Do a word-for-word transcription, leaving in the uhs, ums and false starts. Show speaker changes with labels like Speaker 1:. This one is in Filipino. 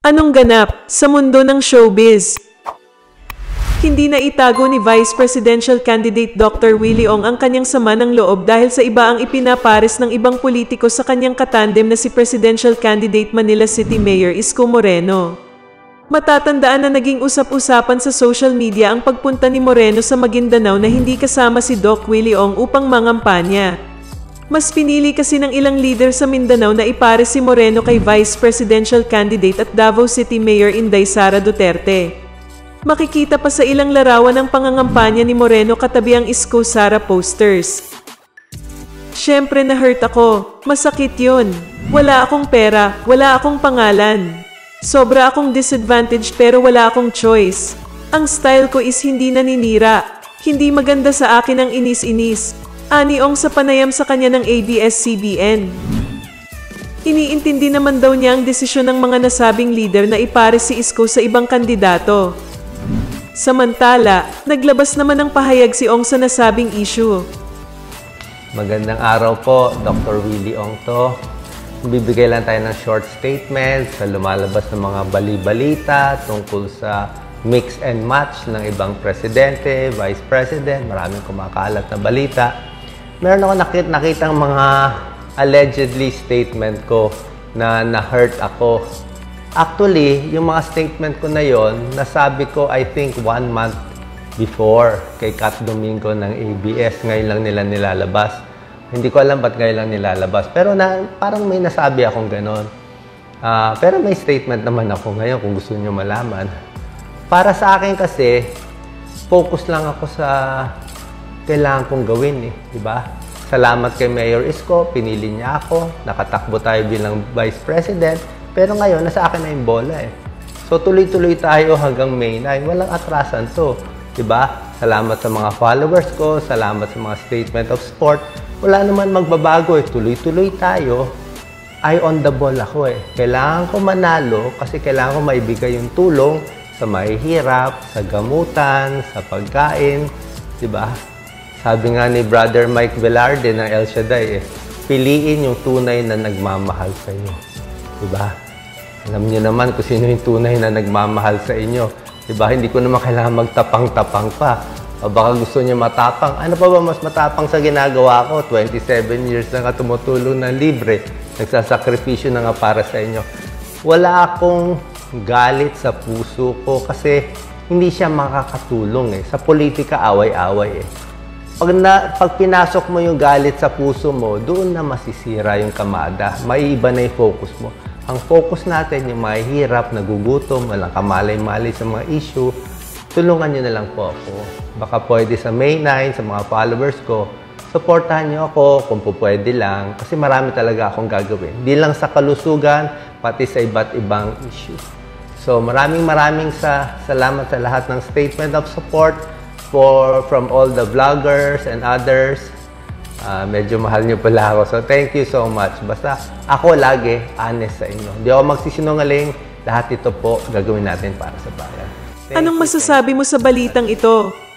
Speaker 1: Anong ganap sa mundo ng showbiz? Hindi na itago ni Vice Presidential Candidate Doctor Willie Ong ang kanyang sama ng loob dahil sa iba ang ipinapares ng ibang politiko sa kanyang katandem na si Presidential Candidate Manila City Mayor Isko Moreno. Matatandaan na naging usap-usapan sa social media ang pagpunta ni Moreno sa Maguindanao na hindi kasama si Doc Willie Ong upang mangampanya. Mas pinili kasi ng ilang leader sa Mindanao na ipare si Moreno kay Vice Presidential Candidate at Davao City Mayor Inday Sara Duterte. Makikita pa sa ilang larawan ng pangangampanya ni Moreno katabi ang Isko Sara posters. Siyempre na-hurt ako. Masakit yun. Wala akong pera, wala akong pangalan. Sobra akong disadvantaged pero wala akong choice. Ang style ko is hindi naninira. Hindi maganda sa akin ang inis-inis. Ani Ong sa panayam sa kanya ng A B S C B N. Iniintindi naman daw niya ang desisyon ng mga nasabing leader na ipare si Isko sa ibang kandidato. Samantala, naglabas naman ng pahayag si Ong sa nasabing issue.
Speaker 2: Magandang araw po, Doctor Willie Ong to. Bibigay lang tayo ng short statement sa lumalabas ng mga bali-balita tungkol sa mix and match ng ibang presidente, vice president, maraming kumakalat na balita. Meron ako nakita, nakitang mga allegedly statement ko na na-hurt ako. Actually, yung mga statement ko na yon, nasabi ko I think one month before kay Kat Domingo ng A B S. Ngayon lang nila nilalabas. Hindi ko alam ba't ngayon lang nilalabas. Pero na, parang may nasabi akong ganon. Uh, pero may statement naman ako ngayon kung gusto niyo malaman. Para sa akin kasi, focus lang ako sa kailangan kong gawin eh, di ba? Salamat kay Mayor Isko, pinili niya ako, nakatakbo tayo bilang Vice President, pero ngayon, nasa akin na yung bola eh. So, tuloy-tuloy tayo hanggang May nine, walang atrasan to, di ba? Salamat sa mga followers ko, salamat sa mga statement of support, wala naman magbabago eh, tuloy-tuloy tayo, ay on the ball ako eh. Kailangan ko manalo kasi kailangan ko maibigay yung tulong sa mahihirap, sa gamutan, sa pagkain, di ba? Sabi nga ni Brother Mike Velarde ng El Shaddai, eh, piliin yung tunay na nagmamahal sa inyo. Diba? Alam niyo naman kung sino yung tunay na nagmamahal sa inyo. Diba? Hindi ko naman kailangan magtapang-tapang pa. O baka gusto niyo matapang. Ano pa ba mas matapang sa ginagawa ko? twenty-seven years na nga tumutulong ng libre. Nagsasakripisyo na nga para sa inyo. Wala akong galit sa puso ko kasi hindi siya makakatulong eh. Sa politika, away-away eh. Pag, na, pag pinasok mo yung galit sa puso mo, doon na masisira yung kamada. Maiiba na yung focus mo. Ang focus natin, yung mahihirap, nagugutom, walang kamalay-malay sa mga issue, tulungan nyo na lang po ako. Baka pwede sa May nine, sa mga followers ko, supportahan nyo ako kung po pwede lang. Kasi marami talaga akong gagawin. Hindi lang sa kalusugan, pati sa iba't ibang issue. So maraming maraming sa, salamat sa lahat ng statement of support. For, from all the vloggers and others. Uh, medyo mahal niyo pala ako. So, thank you so much. Basta ako lagi honest sa inyo. Hindi ako magsisinungaling. Lahat ito po gagawin natin para sa bayan.
Speaker 1: Anong masasabi mo sa balitang ito?